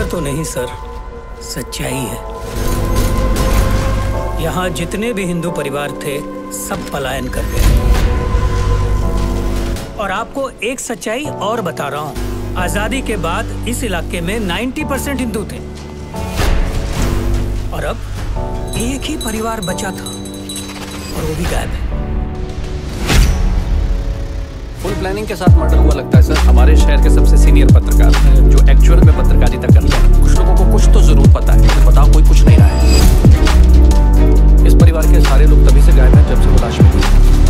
तो नहीं सर, सच्चाई है। यहाँ जितने भी हिंदू परिवार थे सब पलायन कर गए। और आपको एक सच्चाई और बता रहा हूँ, आजादी के बाद इस इलाके में 90% हिंदू थे और अब एक ही परिवार बचा था और वो भी गायब है। फुल प्लानिंग के साथ मर्डर हुआ लगता है सर। हमारे शहर के सबसे सीनियर पत्रकार हैं जो एक्चुअल में पत्रकारिता करते हैं। कुछ लोगों को कुछ तो जरूर पता है, लेकिन बताओ कोई कुछ नहीं रहा है। इस परिवार के सारे लोग तभी से गायब हैं जब से वो लाश मिली।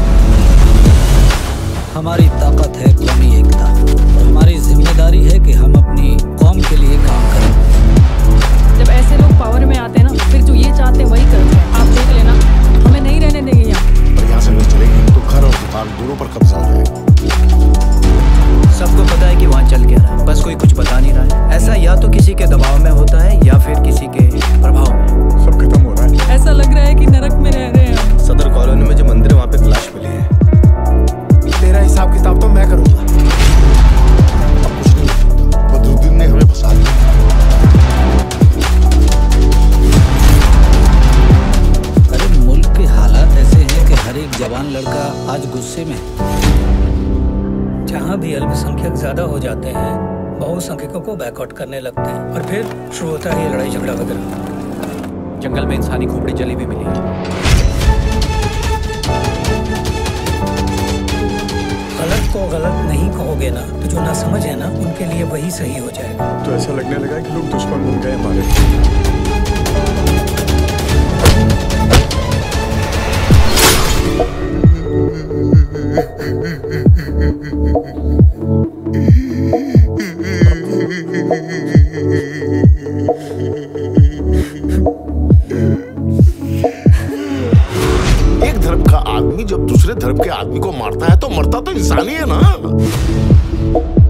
हमारी ताकत है कौमी एकता और हमारी जिम्मेदारी है कि हम अपनी कौम के लिए काम करें। जब ऐसे लोग पावर में आते हैं ना, फिर जो ये चाहते हैं वही करते हैं। आप देख लेना, हमें नहीं रहने देंगे यहाँ। और यहाँ से नहीं चलेगी तो घर और दुकान दोनों पर कब्जा हो जाएगा। सबको पता है कि वहाँ चल क्या रहा है, बस कोई कुछ बता नहीं रहा है। ऐसा या तो किसी के दबाव में होता है या फिर किसी के प्रभाव में। सब खत्म हो रहा है। ऐसा लग रहा है कि नरक में रह रहे हैं हम। सदर कॉलोनी में जो मंदिर है वहाँ पे लाश मिली है। तेरा हिसाब किताब तो मैं करूँगा। अब कुछ नहीं हो सकता। बदरुद्दीन ने हमें फंसा दिया। अरे मुल्क के हालात ऐसे हैं कि हर एक जवान लड़का आज गुस्से में है। जहाँ भी अल्पसंख्यक ज्यादा हो जाते हैं, बहुसंख्यकों को बैकआउट करने लगते हैं और फिर शुरू होता है ये लड़ाई झगड़ा वगैरह। जंगल में इंसानी खोपड़ी जली भी मिली है। गलत को गलत नहीं कहोगे ना, तो जो ना समझ है ना, उनके लिए वही सही हो जाएगा। तो ऐसा लगने लगा कि लोग दुश्मन बन गए हमारे। एक धर्म का आदमी जब दूसरे धर्म के आदमी को मारता है तो मरता तो इंसान ही है ना।